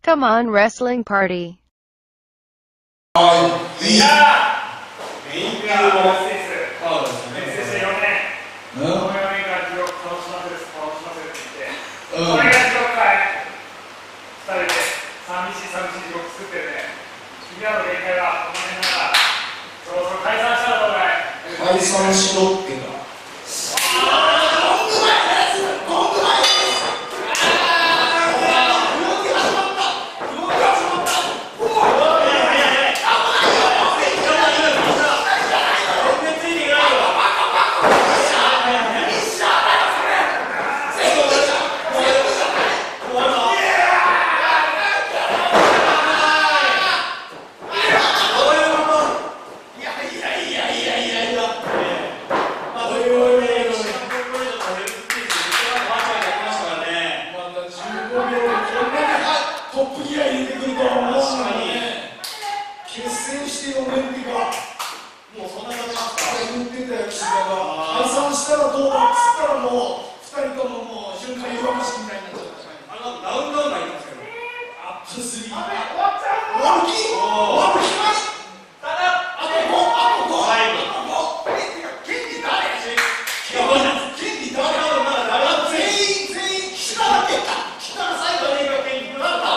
Pokemon Wrestling Party. いやメインがそうですね。先生4年。この4年間記録倒しますって言って、これが記録会2人で寂しい記録作ってね、君らの限界はこの辺だから、そろそろ解散したらどうだい？ 解散しろってか。トップギア入れてくるとは思わないね。結成して4年ってか、もうそんな経ちますか。言ってたよ、岸田が。解散したらどうだっつったらもう、2人とももう瞬間弱ましみたいになっちゃった。 ダウンタウンがいますけど、 アップスリー。終わる気ないただ、あと5、権利誰権利誰全員、岸田だけ。岸田が最後に権利だった。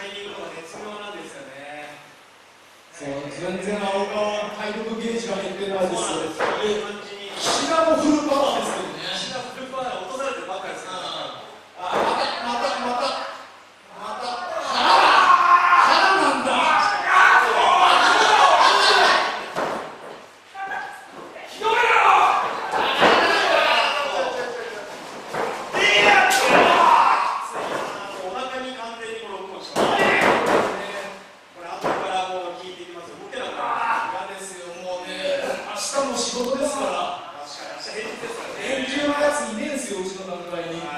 タイミングとか絶妙なんですよね。 そう全然青川体力ゲージが減ってないです。 そうなんですよ。いい感じに。 岸田もフルパワーですけどね。 岸田フルパワーで落とされてばっかりですよ。 仕事ですから。連休のやついねえんですよ、うちの団体に。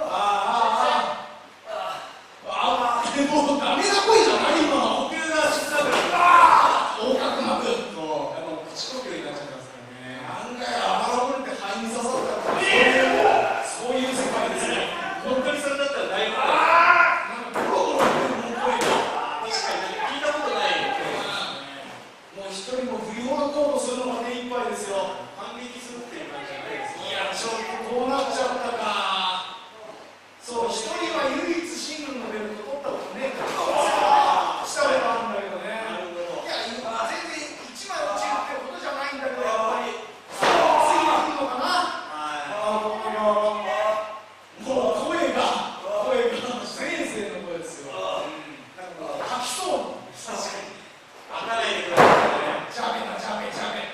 もうダメな声じゃない今の。 呼吸がしづらくなる。 横隔膜。 そう。やっぱ口呼吸になっちゃいますからね。 なんだよ、アマラブルって肺に刺さったら。そういう世界ですね。 本当にそれだったらだいぶ。 なんかボロボロ言ってるもん声が。 確かに聞いたことない。 もう一人も振りほどこうとするのが手一杯ですよ。 反撃するっていう感じじゃないです。 いや、ちょっとこうなっちゃったか。そう、一人は唯一シングルのベルト取ったことねえから。したことあるんだけどね。いや、全然一枚落ちるってことじゃないんだけど、やっぱり。次が来るのかな。もう声が先生の声ですよ。なんか吐きそう。 確かに。開かないでくださいね。 ジャベだ、ジャベ、ジャベ。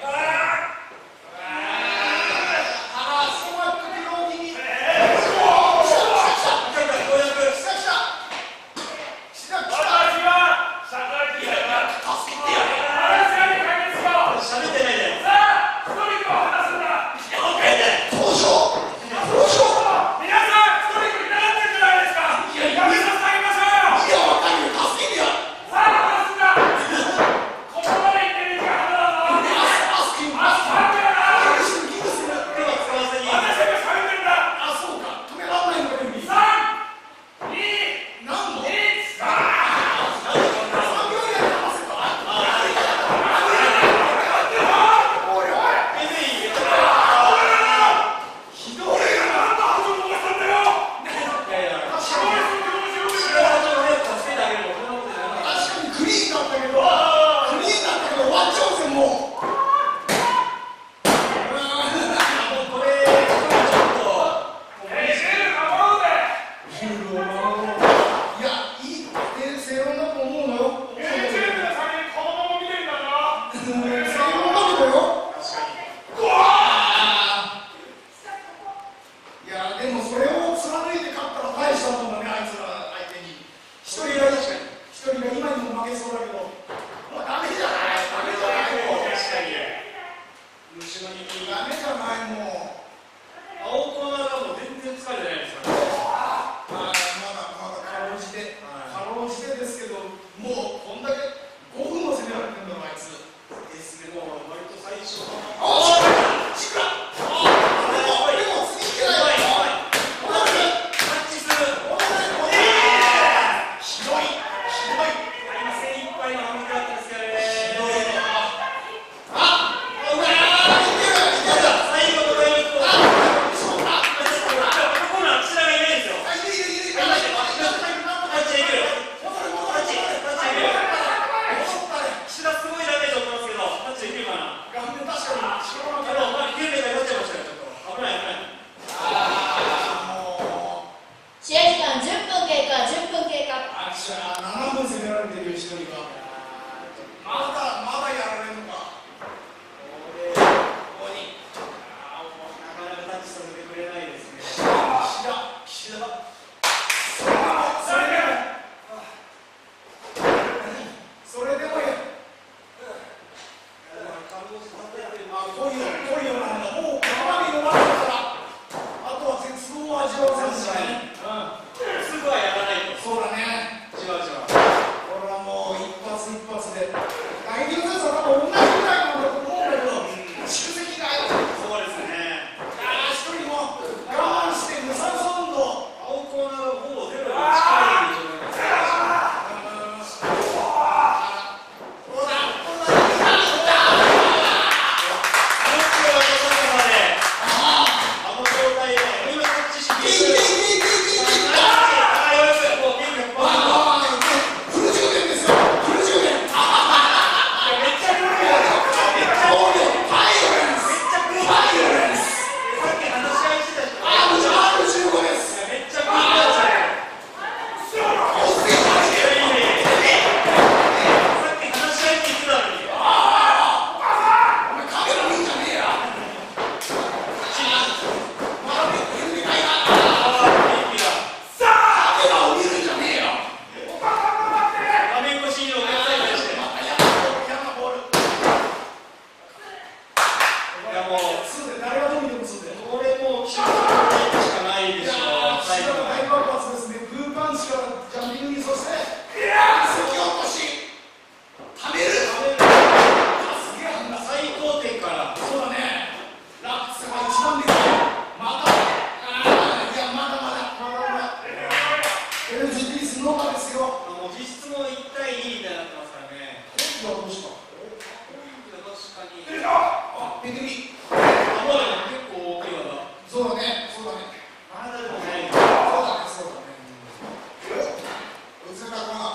の1対2みたいになってますからね。 どうした？ 確かに。 あ、ペテリ。 あ、まだ結構大きい技。 そうだね、そうだね。 まだでもない。 そうだね、そうだね。内村君。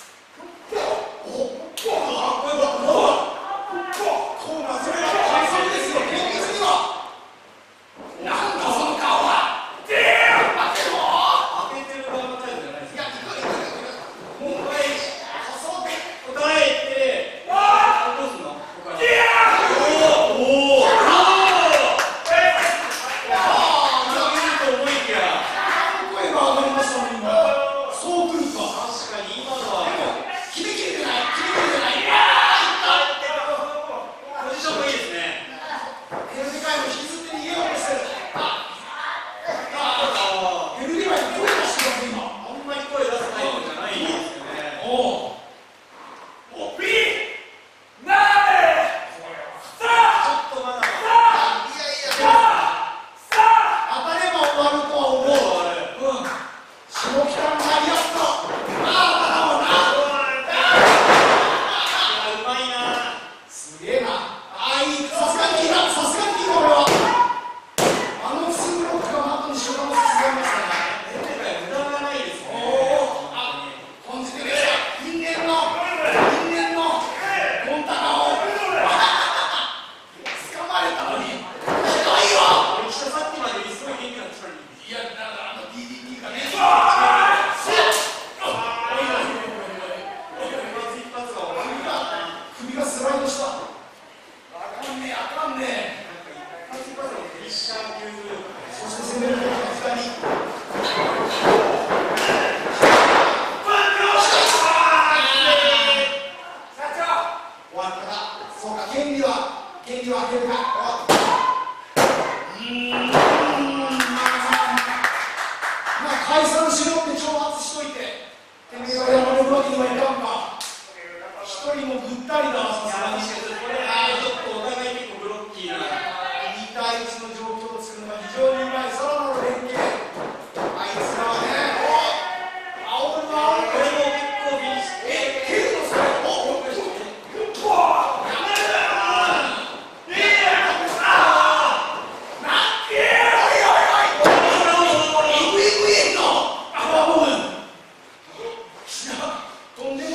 解散しろって挑発しといて、てめえがやられるわけにはいかんか。一人もぐったりだわ、さすがに。 これ、ちょっとお互い結構ブロッキーな。 2対1の状況を作るのが非常にうまい。さらなる連携。あいつらはね、煽るな、 これも結構ビリして。 蹴るのそれ。飛んで